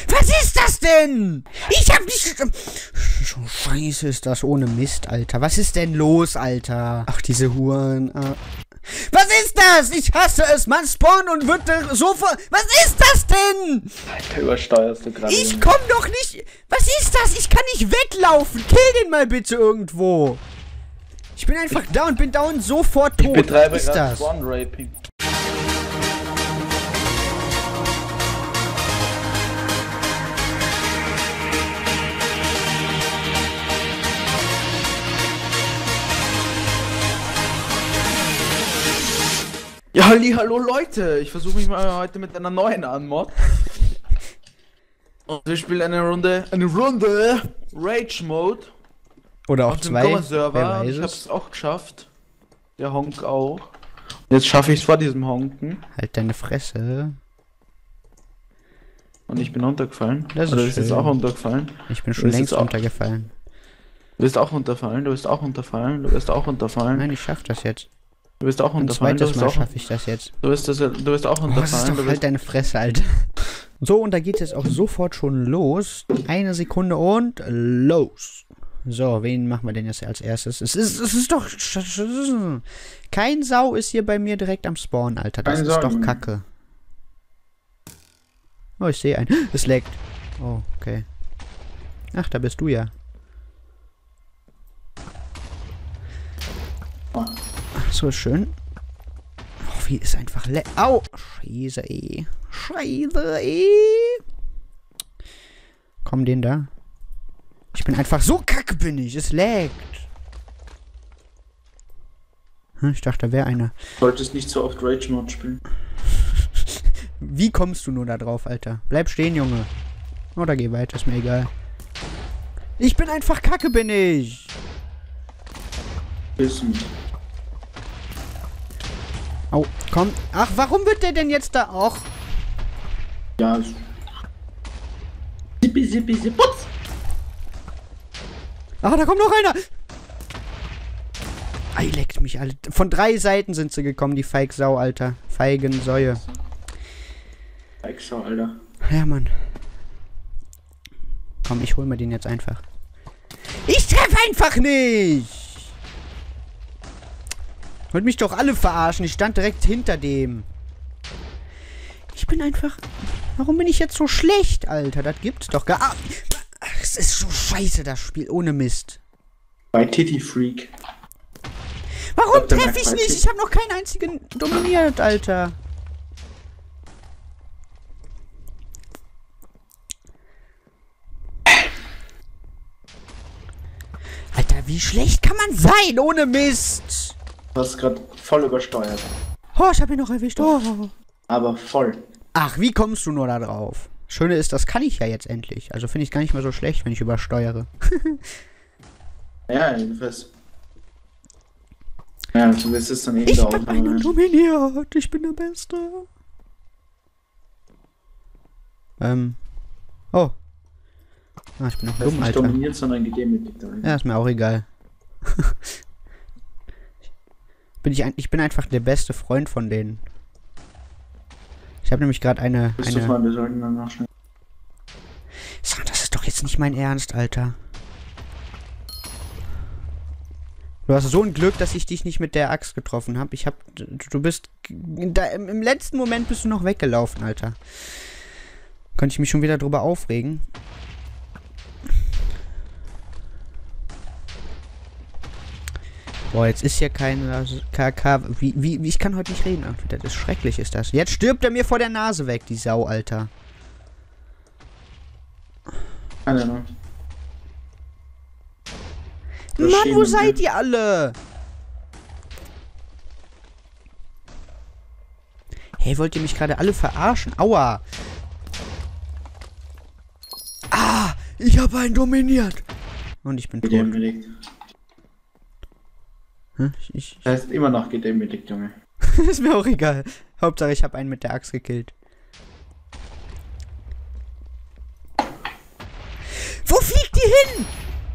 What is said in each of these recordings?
Was ist das denn? Ich hab nicht... Scheiße, ist das ohne Mist, Alter. Was ist denn los, Alter? Ach, diese Huren. Was ist das? Ich hasse es. Man spawnt und wird sofort... Was ist das denn? Alter, übersteuerst du gerade. Ich komm doch nicht... Was ist das? Ich kann nicht weglaufen. Kill den mal bitte irgendwo. Ich bin einfach da und bin dauernd sofort tot. Ich betreibe Was ist gerade das? Spawn-Raping. Ja, hallo Leute, ich versuche mich mal heute mit einer neuen Anmod. Und wir spielen eine Runde Rage Mode. Oder auch auf dem zwei. Server. Ich hab's auch geschafft. Der Honk auch. Jetzt schaffe ich es vor diesem Honken. Halt deine Fresse. Und ich bin runtergefallen. Das Oder ist ist jetzt schön. auch runtergefallen? Ich bin schon Das ist längst auch- runtergefallen. Du wirst auch runterfallen, du wirst auch runterfallen, du wirst auch runterfallen. Nein, ich schaff das jetzt. Du wirst auch Ein runterfallen, du zweites wirst Mal auch, schaffe ich das jetzt. du wirst auch Oh, das ist runterfallen. doch Du halt wirst, deine Fresse, Alter. So, und da geht es jetzt auch sofort schon los. Eine Sekunde und los. So, wen machen wir denn jetzt als erstes? Es ist doch... Kein Sau ist hier bei mir direkt am Spawn, Alter. Das Kein ist Sau. doch Kacke. Oh, ich sehe einen. Es laggt. Oh, okay. Ach, da bist du ja. Ach, so schön. Oh, wie ist einfach Au! Scheiße, ey. Scheiße, ey. Komm, den da. Ich bin einfach so kacke, bin ich. Es laggt. Hm, ich dachte, da wäre einer. solltest nicht so oft Rage Mode spielen. Wie kommst du nur da drauf, Alter? Bleib stehen, Junge. Oder geh weiter, ist mir egal. Ich bin einfach kacke, bin ich. Wissen. Au, komm. Ach, warum wird der denn jetzt da auch? Ja. Sippi, putz! Ah, da kommt noch einer. Ei, leckt mich, Alter. Von 3 Seiten sind sie gekommen, die Feigsau, Alter. Feigensäue. Schau, Alter. Ja, Mann. Komm, ich hol mir den jetzt einfach. Ich treffe einfach nicht! Wollt mich doch alle verarschen. Ich stand direkt hinter dem. Ich bin einfach... Warum bin ich jetzt so schlecht, Alter? Das gibt's doch gar... Ah, es ist so scheiße, das Spiel. Ohne Mist. Bei Titty Freak. Warum Der treffe ich merkt nicht? halt Ich habe noch keinen einzigen dominiert, Alter. Alter, wie schlecht kann man sein? Ohne Mist. Du hast gerade voll übersteuert. Oh, ich habe ihn noch erwischt. Oh. Aber voll. Ach, wie kommst du nur da drauf? Schöne ist, das kann ich ja jetzt endlich. Also finde ich gar nicht mehr so schlecht, wenn ich übersteuere. Ja, jedenfalls. Ja, du wirst es dann eh Ich dauern. bin einen dominiert. Ich bin der Beste. Oh. Ah, ich bin noch Das ist dumm, nicht Alter. dominiert, sondern gedemütigt. Ja, ist mir auch egal. Ich bin einfach der beste Freund von denen. Ich habe nämlich gerade eine... Bist du Freund, wir sollten dann nachschauen. Sag, das ist doch jetzt nicht mein Ernst, Alter. Du hast so ein Glück, dass ich dich nicht mit der Axt getroffen habe. Du bist... Im letzten Moment bist du noch weggelaufen, Alter. Könnte ich mich schon wieder drüber aufregen. Boah, jetzt ist hier kein KK. Ich kann heute nicht reden. Ach, das ist schrecklich, ist das. Jetzt stirbt er mir vor der Nase weg, die Sau, Alter. Keine Ahnung. Mann, wo seid ihr alle? Hey, wollt ihr mich gerade alle verarschen? Aua. Ah, ich habe einen dominiert. Und ich bin tot. Gedemütigt. Hm? Das heißt immer noch gedemütigt, Junge. Ist mir auch egal. Hauptsache, ich habe einen mit der Axt gekillt. Wo fliegt die hin?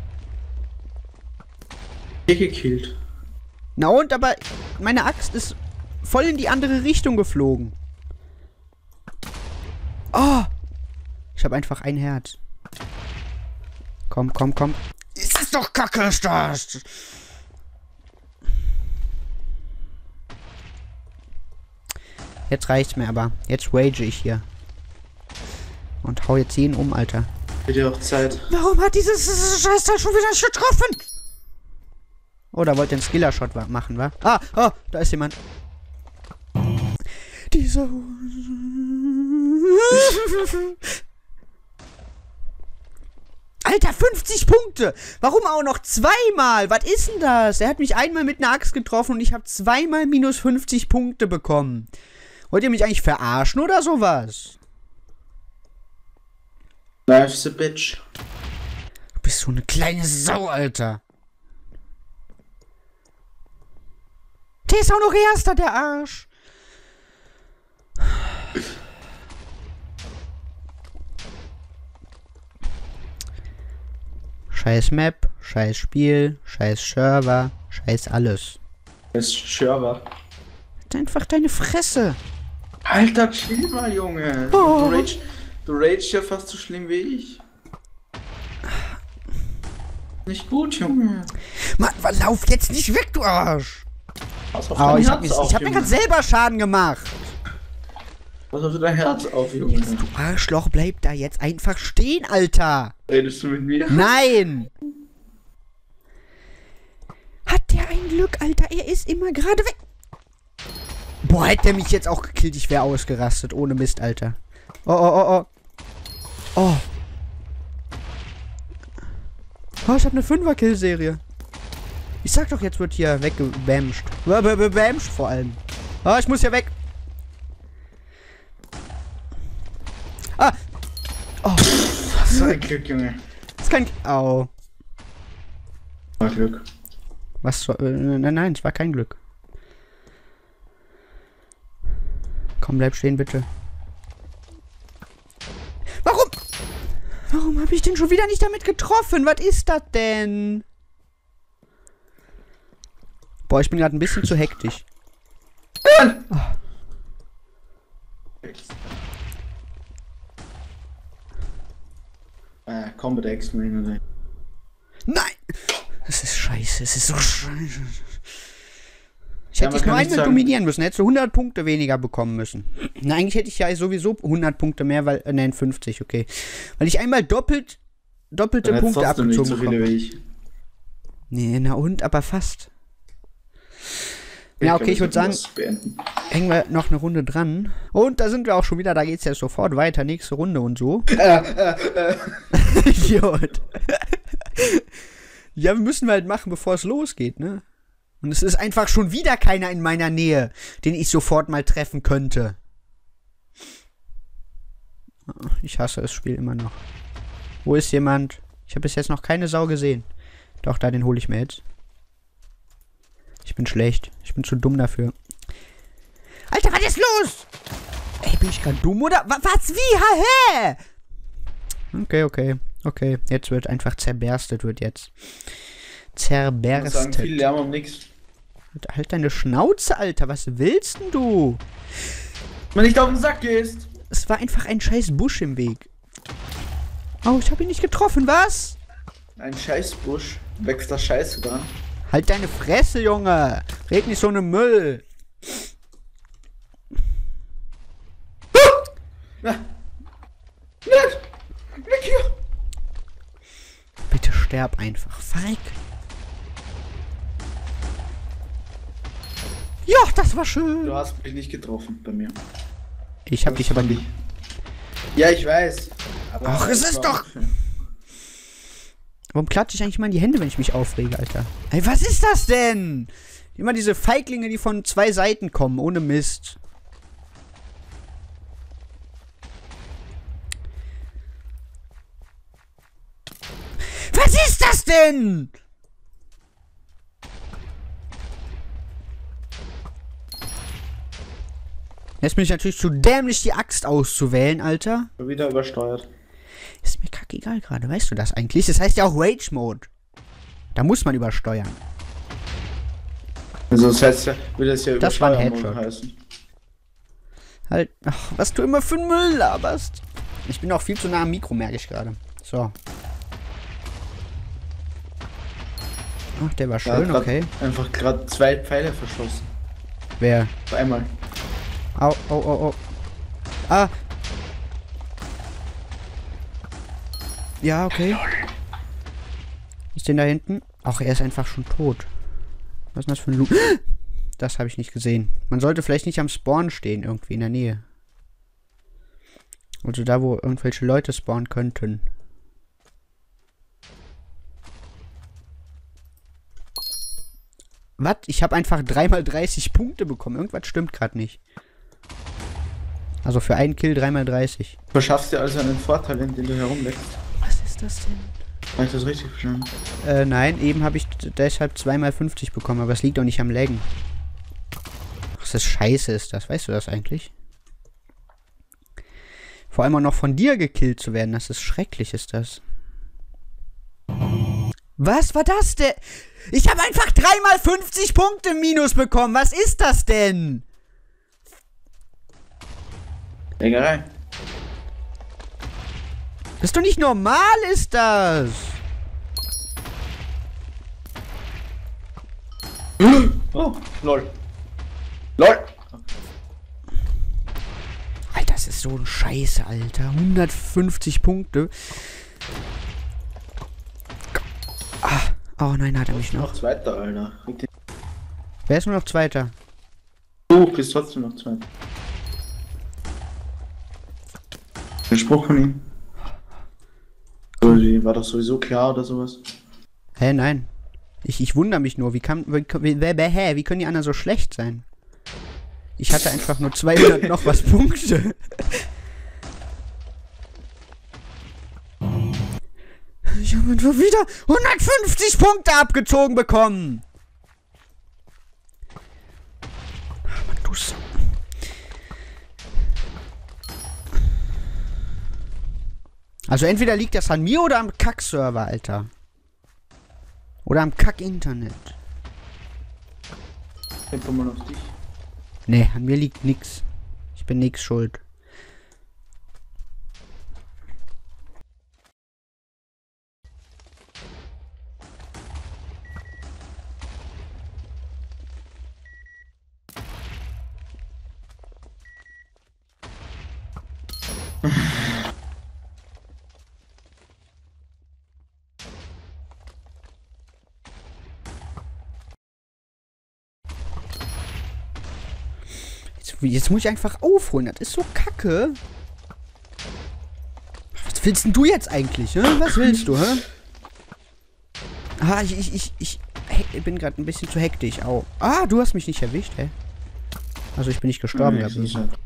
Hier gekillt. Na und, aber meine Axt ist voll in die andere Richtung geflogen. Oh. Ich habe einfach ein Herz. Komm, komm, komm. Ist das doch kacke, ist das? Jetzt reicht's mir aber. Jetzt rage ich hier. Und hau jetzt jeden um, Alter. Wird ja auch Zeit. Warum hat dieses Scheißteil schon wieder nicht getroffen? Oh, da wollte ein Skiller-Shot machen, wa? Ah, oh, da ist jemand. Diese... Alter, 50 Punkte! Warum auch noch zweimal? Was ist denn das? Er hat mich einmal mit einer Axt getroffen und ich habe zweimal minus 50 Punkte bekommen. Wollt ihr mich eigentlich verarschen oder sowas? Life's a bitch. Du bist so eine kleine Sau, Alter. Der ist auch noch Erster, der Arsch. Scheiß Map, scheiß Spiel, scheiß Server, scheiß alles. Das ist Server. Halt einfach deine Fresse. Alter, chill mal, Junge. Oh. Du ragest ja fast so schlimm wie ich. Nicht gut, Junge. Mann, lauf jetzt nicht weg, du Arsch. Oh, ich hab mir gerade selber Schaden gemacht. Was hast du dein Herz auf, Junge? Du Arschloch, bleib da jetzt einfach stehen, Alter. Redest du mit mir? Nein. Hat der ein Glück, Alter. Er ist immer gerade weg. Boah, hätte der mich jetzt auch gekillt, ich wäre ausgerastet. Ohne Mist, Alter. Oh, oh, oh, oh. Oh. Oh, ich hab eine 5er-Kill-Serie. Ich sag doch, jetzt wird hier weggebamscht. Bamscht vor allem. Oh, ich muss hier weg. Ah. Oh. So ein Glück, Junge. Das kann... Au. War Glück. Was soll... nein, es war kein Glück. Komm, bleib stehen, bitte. Warum? Warum habe ich den schon wieder nicht damit getroffen? Was ist das denn? Boah, ich bin gerade ein bisschen zu hektisch. Oh. Combat X-Men. Nein! Das ist scheiße, es ist so scheiße. Ich hätte dich nur einmal dominieren müssen, hättest du 100 Punkte weniger bekommen müssen. Na, eigentlich hätte ich ja sowieso 100 Punkte mehr, weil, nein, 50, okay. Weil ich einmal doppelte Punkte abgezogen nicht so viele bekomme. wie ich. Nee, na und, aber fast. Ja, okay, ich würde sagen, hängen wir noch eine Runde dran. Und da sind wir auch schon wieder, da geht's ja sofort weiter, nächste Runde und so. Idiot. Ja, müssen wir halt machen, bevor es losgeht, ne? Und es ist einfach schon wieder keiner in meiner Nähe, den ich sofort mal treffen könnte. Ich hasse das Spiel immer noch. Wo ist jemand? Ich habe bis jetzt noch keine Sau gesehen. Doch, den hole ich mir jetzt. Ich bin schlecht. Ich bin zu dumm dafür. Alter, was ist los? Ey, bin ich gerade dumm oder? Was? Wie? Hä? Okay. Jetzt wird einfach zerberstet, Zerberstet. Ich muss sagen, viel Lärm um nix. Halt deine Schnauze, Alter. Was willst denn du? Wenn nicht auf den Sack gehst. Es war einfach ein scheiß Busch im Weg. Oh, ich habe ihn nicht getroffen, was? Ein Scheißbusch. Wächst da Scheiße dran. Halt deine Fresse, Junge. Red nicht so ne Müll. Weg hier. Bitte sterb einfach. Feig. Ja, das war schön. Du hast mich nicht getroffen bei mir. Ich hab dich aber nicht. Ja, ich weiß. Aber ach, es ist doch... Warum klatsche ich eigentlich mal in die Hände, wenn ich mich aufrege, Alter? Ey, was ist das denn? Immer diese Feiglinge, die von zwei Seiten kommen, ohne Mist. Was ist das denn? Jetzt bin ich natürlich zu dämlich, die Axt auszuwählen, Alter. Wieder übersteuert. Ist mir kackegal gerade, weißt du das eigentlich? Das heißt ja auch Rage Mode. Da muss man übersteuern. Also das heißt ja, würde das ja das war ein Headshot Headshot heißen. Halt, ach, was du immer für einen Müll laberst. Ich bin auch viel zu nah am Mikro, merke ich gerade. So. Ach, der war schön, okay. Einfach gerade 2 Pfeile verschossen. Wer? Auf einmal. Au, au, au, au. Ah. Ja, okay. Ist den da hinten? Ach, er ist einfach schon tot. Was ist denn das für ein Loot? Das habe ich nicht gesehen. Man sollte vielleicht nicht am Spawn stehen, irgendwie in der Nähe. Also da, wo irgendwelche Leute spawnen könnten. Was? Ich habe einfach 3x 30 Punkte bekommen. Irgendwas stimmt gerade nicht. Also für einen Kill 3x 30. Du verschaffst dir also einen Vorteil, indem du herumleckst. Was ist das denn? Habe ich das richtig verstanden? Nein, eben habe ich deshalb 2x 50 bekommen, aber es liegt doch nicht am Laggen. Ach, das ist scheiße, ist das. Weißt du das eigentlich? Vor allem auch noch von dir gekillt zu werden, das ist schrecklich, ist das. Was war das denn? Ich habe einfach 3x 50 Punkte Minus bekommen. Was ist das denn? Egal. Das ist doch nicht normal, ist das. Oh, lol. LOL. Alter, das ist so ein Scheiße, Alter. 150 Punkte. Ah, oh nein, hat er mich noch. Noch Zweiter, Alter. Wer ist nur noch Zweiter? Du bist trotzdem noch Zweiter. Der Spruch von ihm. War doch sowieso klar oder sowas. Hä, nein. Ich wundere mich nur, wie können die anderen so schlecht sein? Ich hatte einfach nur 200 noch was Punkte. Ich habe einfach wieder 150 Punkte abgezogen bekommen. Ach, Mann, du Sau. Also entweder liegt das an mir oder am Kack-Server, Alter. Oder am Kack-Internet. Den kommen wir auf dich. Nee, an mir liegt nix. Ich bin nix schuld. Jetzt muss ich einfach aufholen. Das ist so kacke. Was willst denn du jetzt eigentlich, hä? Was willst du, hä? Ah, ich bin gerade ein bisschen zu hektisch. Au. Ah, du hast mich nicht erwischt, hä? Also ich bin nicht gestorben. Das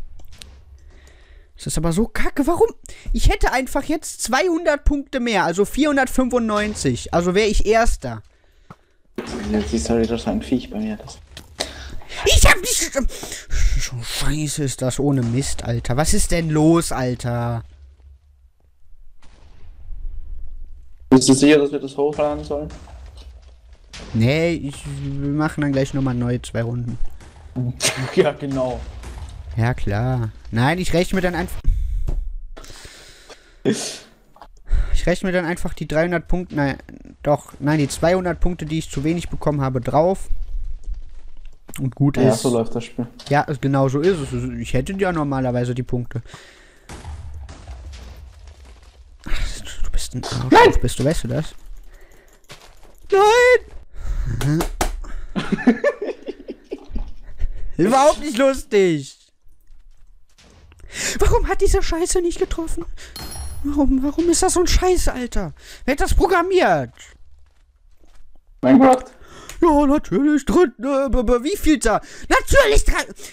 ist aber so kacke. Warum? Ich hätte einfach jetzt 200 Punkte mehr. Also 495. Also wäre ich Erster. Jetzt ist halt wieder so ein Viech bei mir. Ich hab nicht... So scheiße ist das ohne Mist, Alter. Was ist denn los, Alter? Bist du sicher, dass wir das hochladen sollen? Nee, wir machen dann gleich nochmal neu 2 Runden. Ja, genau. Ja, klar. Nein, ich rechne mir dann einfach... Ich rechne mir dann einfach die 300 Punkte... Nein, doch. Nein, die 200 Punkte, die ich zu wenig bekommen habe, drauf. Und gut ist. Ja, so läuft das Spiel. Ja, genau so ist es. Ich hätte ja normalerweise die Punkte. Ach, du bist ein Arsch. Nein! Bist du, weißt du das? Nein! Überhaupt nicht lustig. Warum hat diese Scheiße nicht getroffen? Warum ist das so ein Scheiß, Alter? Wer hat das programmiert? Minecraft? Ja, natürlich. Wie viel da? Natürlich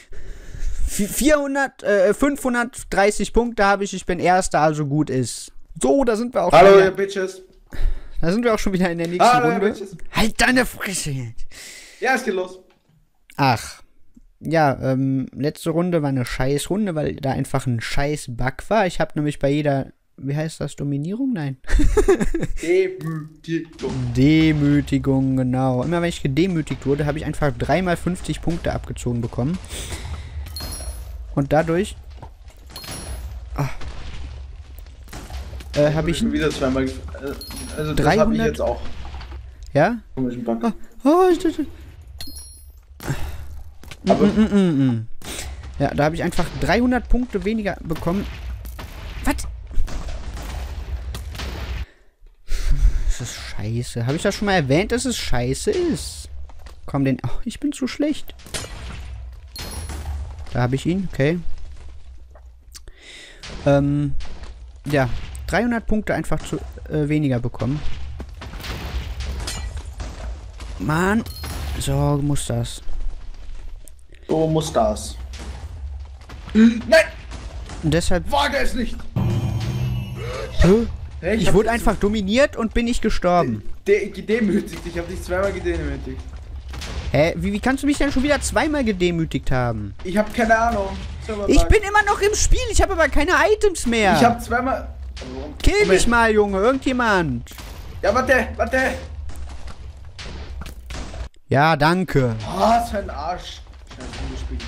530 Punkte habe ich. Ich bin Erster, also gut ist. So, da sind wir auch. Hallo, ihr Bitches. Da sind wir auch schon wieder in der nächsten Hallo, Runde. ihr Bitches. Halt deine Fresse jetzt. Ja, es geht los. Ach. Ja, letzte Runde war eine scheiß Runde, weil da einfach ein scheiß Bug war. Ich habe nämlich bei jeder... Wie heißt das? Dominierung? Nein. Demütigung. Demütigung, genau. Immer wenn ich gedemütigt wurde, habe ich einfach 3x 50 Punkte abgezogen bekommen. Und dadurch... habe ich... schon wieder zweimal... Also das 300? habe ich jetzt auch. Ja? Komischen Bug. Oh, Aber Ja, da habe ich einfach 300 Punkte weniger bekommen. Was? Das ist scheiße. Habe ich das schon mal erwähnt, dass es scheiße ist? Komm, den... Oh, ich bin zu schlecht. Da habe ich ihn, okay. Ja, 300 Punkte einfach zu weniger bekommen. Mann. So muss das. so muss das. Nein! Und deshalb... Wage es nicht! Hä? Hey, Ich wurde einfach dominiert und bin nicht gestorben. gedemütigt. Ich habe dich zweimal gedemütigt. Hä? Wie kannst du mich denn schon wieder zweimal gedemütigt haben? Ich habe keine Ahnung. Ich bin immer noch im Spiel, ich habe aber keine Items mehr. Ich habe zweimal... Kill mich mal, Junge, irgendjemand. Ja, warte, warte. Ja, danke. Ah, so ein Arsch. Scheiße, umgespielt.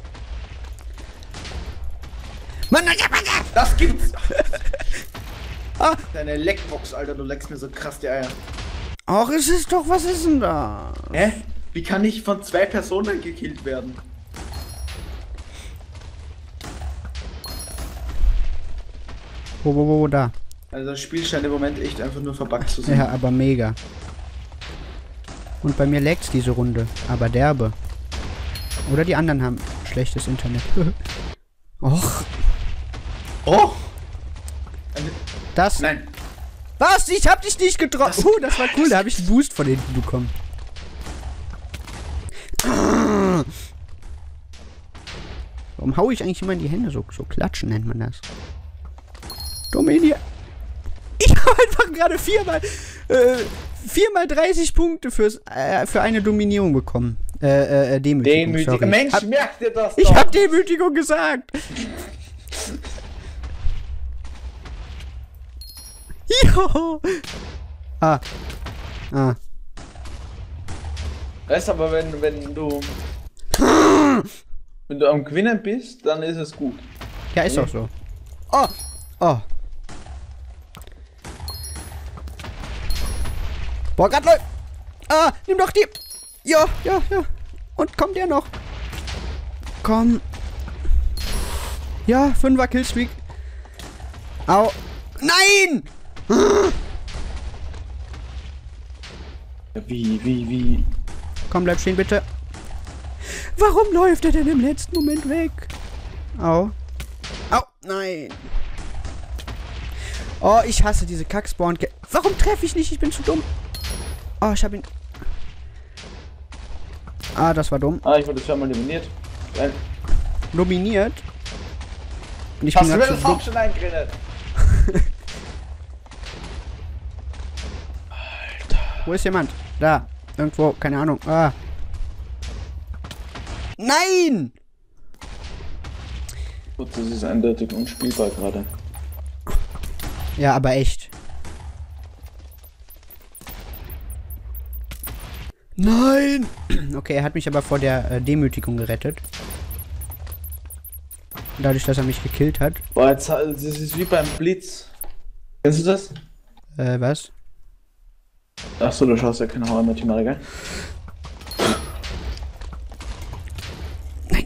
Mann, Das gibt's. Ah. Deine Leckbox, Alter, du leckst mir so krass die Eier. Ach, es ist doch, was ist denn da? Hä? Wie kann ich von 2 Personen gekillt werden? Wo, da? Also das Spiel scheint im Moment echt einfach nur verbuggt zu sein. Ja, aber mega. Und bei mir lag's diese Runde. Aber derbe. Oder die anderen haben schlechtes Internet. Och. Oh! Das. Nein. Was? Ich hab dich nicht getroffen. Das war cool. Da habe ich einen Boost von hinten bekommen. Warum hau ich eigentlich immer in die Hände? So klatschen nennt man das. Dominier. Ich habe einfach gerade viermal 30 Punkte für eine Dominierung bekommen. Demütigung. Demütiger Mensch, merkt dir das Ich doch. hab Demütigung gesagt. Jo. Ah. Weißt aber, wenn du am Gewinnen bist, dann ist es gut. Ja, ist doch so. Oh. Oh. Boah, grad läuft. Ah, nimm doch die. Ja. Und kommt der noch? Komm. Ja, 5er Killstreak. Au. Nein! Wie? Komm, bleib stehen, bitte. Warum läuft er denn im letzten Moment weg? Au. Au, nein. Oh, ich hasse diese Kackspawn. Warum treffe ich nicht? Ich bin zu dumm. Oh, ich hab ihn... Ah, das war dumm. Ah, ich wurde zweimal nominiert. Nominiert? Und ich Hast bin du mir grad das zu dumm. auch schon eingeredet? Wo ist jemand? Da. Irgendwo. Keine Ahnung. Ah. Nein! Gut, das ist eindeutig unspielbar gerade. Ja, aber echt. Nein! Okay, er hat mich aber vor der Demütigung gerettet. Dadurch, dass er mich gekillt hat. Boah, jetzt, das ist wie beim Blitz. Kennst du das? Was? Achso, du schaust ja keine Horror-Matinale, gell? Nein.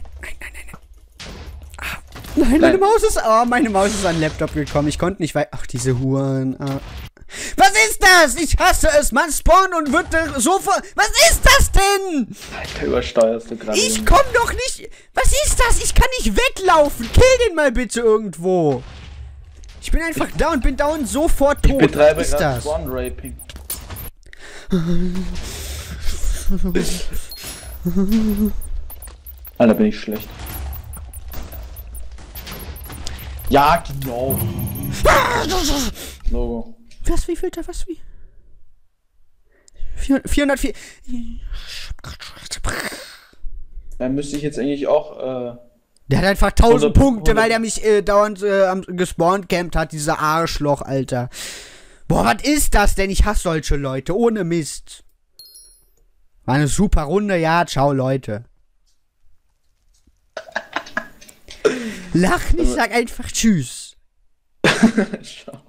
Nein, meine Maus ist... Oh, meine Maus ist an den Laptop gekommen. Ich konnte nicht wei... Ach, diese Huren. Was ist das? Ich hasse es. Man spawnt und wird sofort... Was ist das denn? Alter, übersteuerst du gerade. Ich komm doch nicht... Was ist das? Ich kann nicht weglaufen. Kill den mal bitte irgendwo. Ich bin einfach da und bin dauernd sofort tot. Ich betreibe Was ist gerade das? Spawn-Raping. Alter, bin ich schlecht. Ja, genau. Logo. Was, wie viel da? Was, wie? 404. Da müsste ich jetzt eigentlich auch, Der hat einfach 1000 Punkte, 100. weil der mich dauernd gespawnt campt hat, dieser Arschloch, Alter. Boah, was ist das denn? Ich hasse solche Leute, ohne Mist. War eine super Runde, ja, ciao, Leute. Lach nicht, sag einfach Tschüss. Schau.